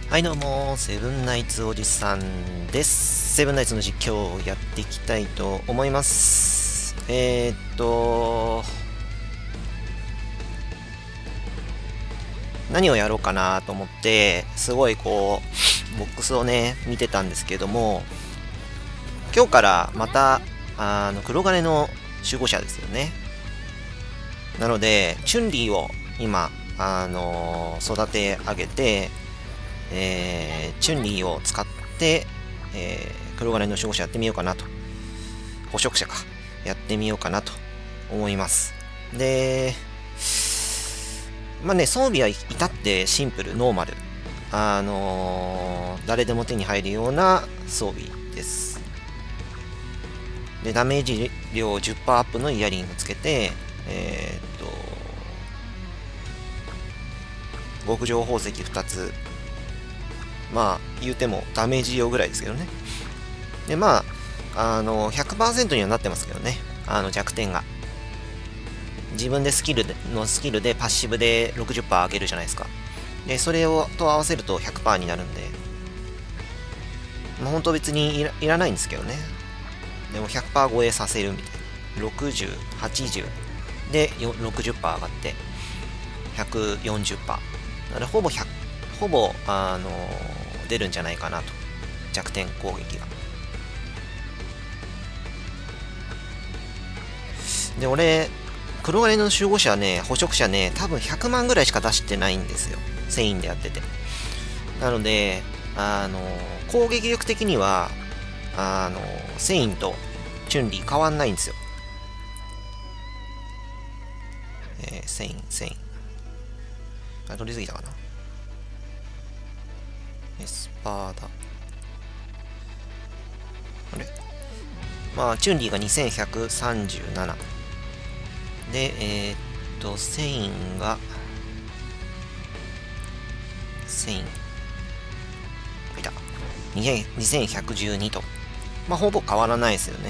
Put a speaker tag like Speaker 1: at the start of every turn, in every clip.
Speaker 1: はいどうも、セブンナイツおじさんです。セブンナイツの実況をやっていきたいと思います。何をやろうかなと思って、すごいこう、ボックスをね、見てたんですけども、今日からまた、黒金の守護者ですよね。なので、チュンリーを今、育て上げて、チュンリーを使って、黒金の守護者やってみようかなと。捕食者か。やってみようかなと思います。で、まあね、装備は至ってシンプル、ノーマル。誰でも手に入るような装備です。で、ダメージ量10%アップのイヤリングつけて、極上宝石2つ。まあ、言うてもダメージ量ぐらいですけどね。で、まあ、100% にはなってますけどね。弱点が。自分でスキルでパッシブで 60% 上げるじゃないですか。で、それと合わせると 100% になるんで、まあ、本当別にいらないんですけどね。でも 100% 超えさせるみたいな。60、80で 60% 上がって、140%。だからほぼ出るんじゃないかなと。弱点攻撃が。で、俺、黒金の守護者ね、捕食者ね、多分100万ぐらいしか出してないんですよ。1000円でやってて。なので、攻撃力的には、1000円とチュンリー変わんないんですよ。1000円。あ、取りすぎたかな。エスパーダ。あれまあ、チュンリーが2137。で、セインが、いた。2112と。まあ、ほぼ変わらないですよね。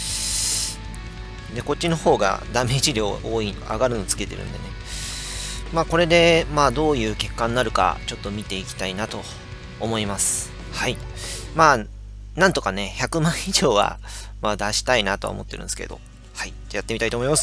Speaker 1: で、こっちの方がダメージ量多い、上がるのつけてるんでね。まあ、これで、まあ、どういう結果になるか、ちょっと見ていきたいなと思います。はい。まあ、なんとかね、100万以上は、まあ、出したいなとは思ってるんですけど。はい。じゃあやってみたいと思います。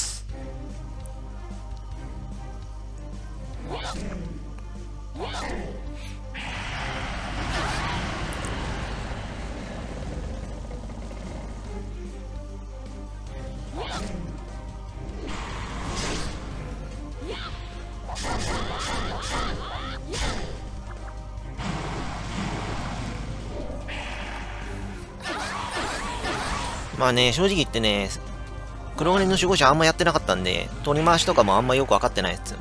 Speaker 1: まあね、正直言ってね、黒金の守護者あんまやってなかったんで、取り回しとかもあんまよく分かってないですよね。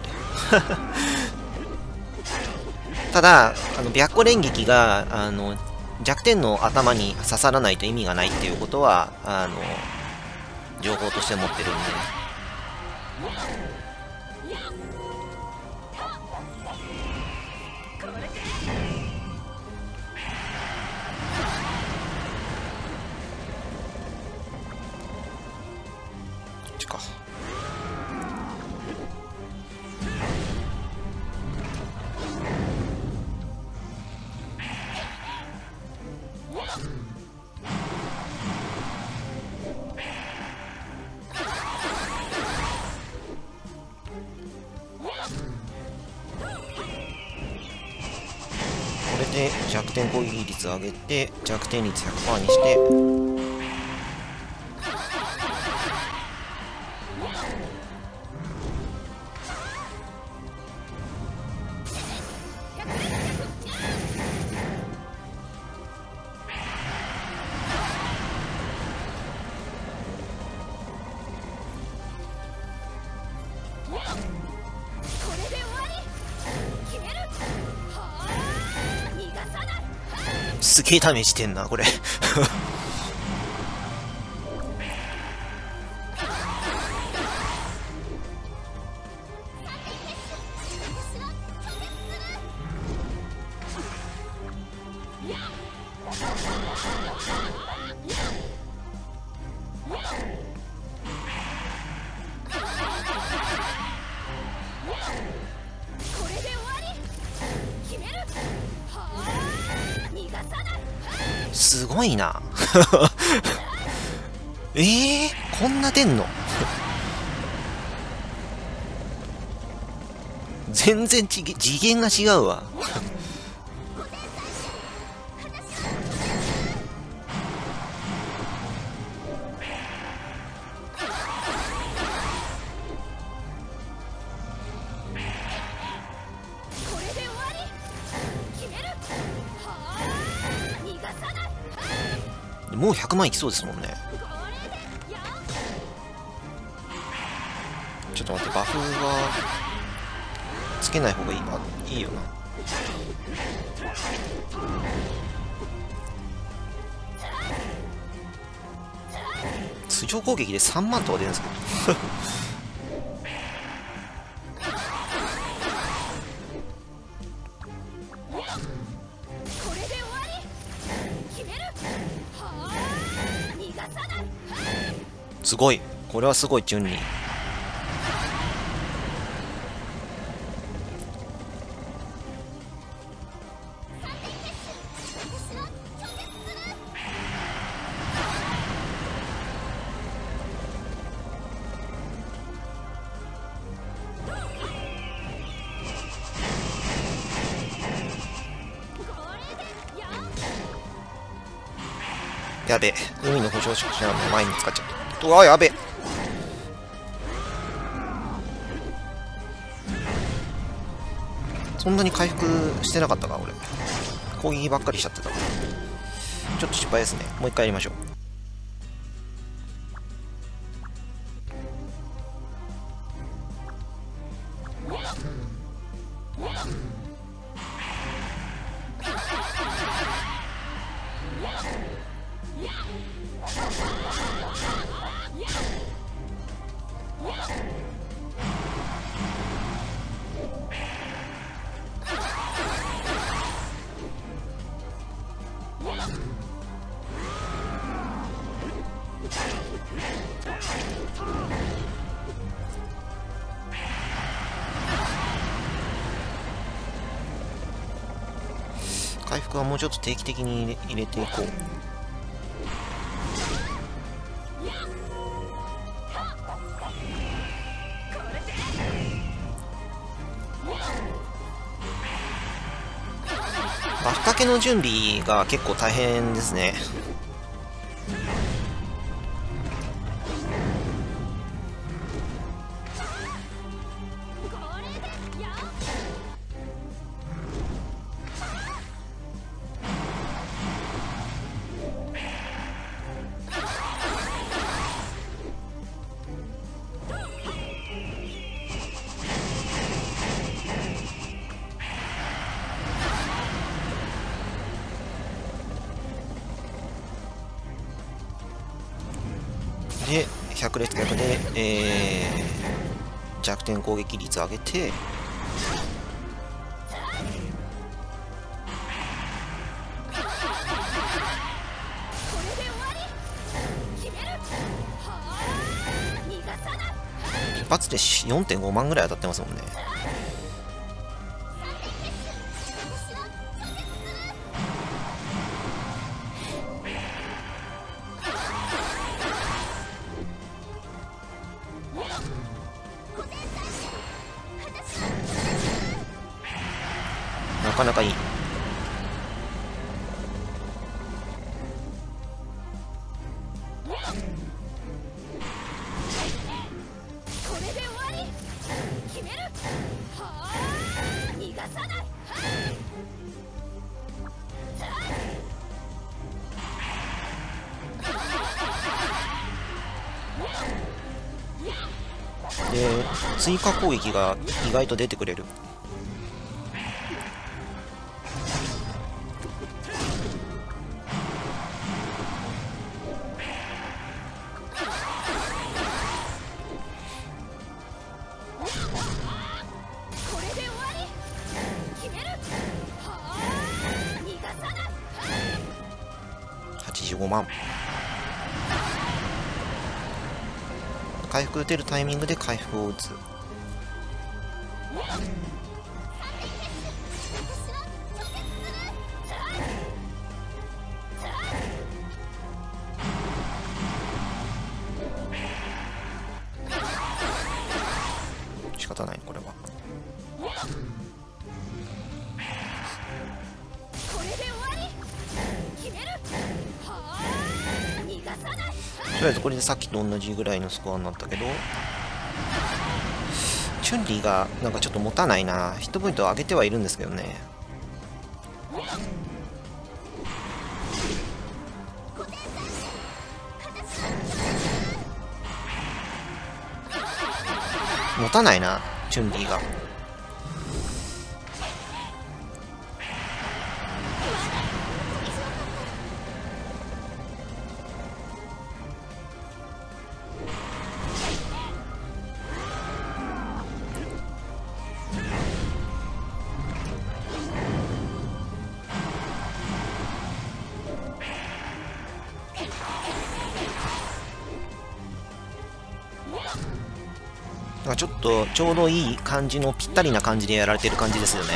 Speaker 1: ただ、白虎連撃が、弱点の頭に刺さらないと意味がないっていうことは、情報として持ってるんで。これで弱点攻撃率上げて弱点率 100% にしてすげえダメージしてんなこれ。 すごいな。こんな出んの？全然次元が違うわ。もう100万いきそうですもんね。ちょっと待って、バフはつけない方がいいよな。通常攻撃で3万とか出るんですけど。すごい、これはすごい。順にやべえ、海の補助者の前に使っちゃった。うわ、やべえ。そんなに回復してなかったか俺。攻撃ばっかりしちゃってた。ちょっと失敗ですね。もう一回やりましょう。回復はもうちょっと定期的に入れていこう。バフかけの準備が結構大変ですね。で100列逆で、弱点攻撃率上げて、一発で 4.5 万ぐらい当たってますもんね。なかなかいい。で追加攻撃が意外と出てくれる。85万。回復打てるタイミングで回復を打つ。 りあえずこれでさっきと同じぐらいのスコアになったけど、チュンリーがなんかちょっと持たないな。ヒットポイントを上げてはいるんですけどね。持たないな、チュンリーが。ちょっとちょうどいい感じのぴったりな感じでやられてる感じですよね。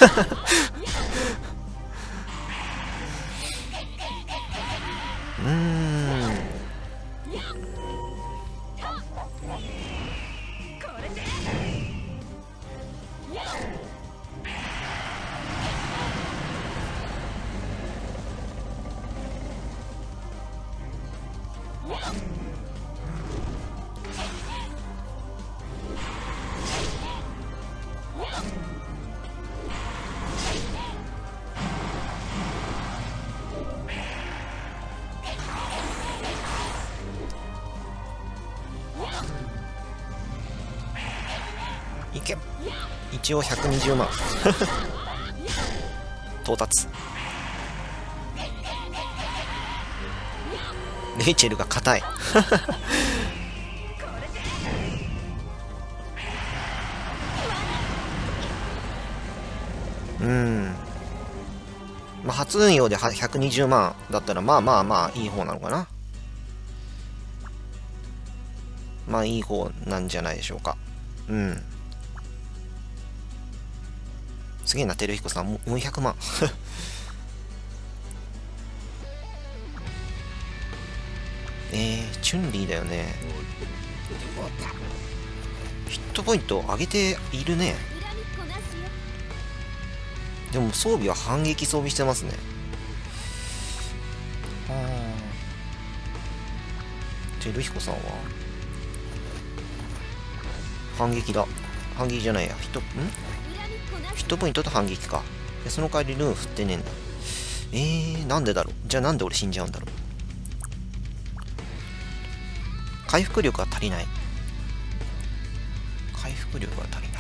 Speaker 1: いけ、一応120万到達。レイチェルが硬いまあ初運用で120万だったらまあまあまあいい方なのかな。まあいい方なんじゃないでしょうか。すげえな、照彦さん、400万。チュンリーだよね。ヒットポイント上げているね。でも装備は反撃装備してますね。照彦さんは反撃だ。反撃じゃないや。ヒットポイントと反撃か。でその代わりルーン振ってねえんだ。なんでだろう。じゃあなんで俺死んじゃうんだろう。回復力が足りない。回復力が足りない。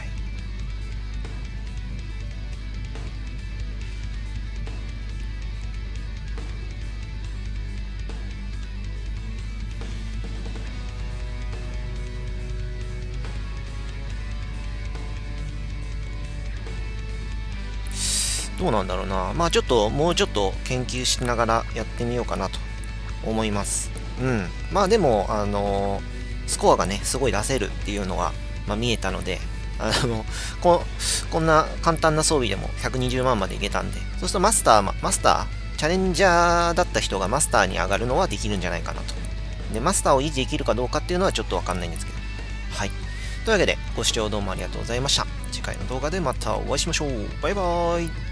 Speaker 1: どうなんだろうな。まあちょっともうちょっと研究しながらやってみようかなと思います。まあでもスコアがねすごい出せるっていうのが、見えたので、こんな簡単な装備でも120万までいけたんで、そうするとマスターチャレンジャーだった人がマスターに上がるのはできるんじゃないかなと。でマスターを維持できるかどうかっていうのはちょっとわかんないんですけど、はい。というわけでご視聴どうもありがとうございました。次回の動画でまたお会いしましょう。バイバーイ。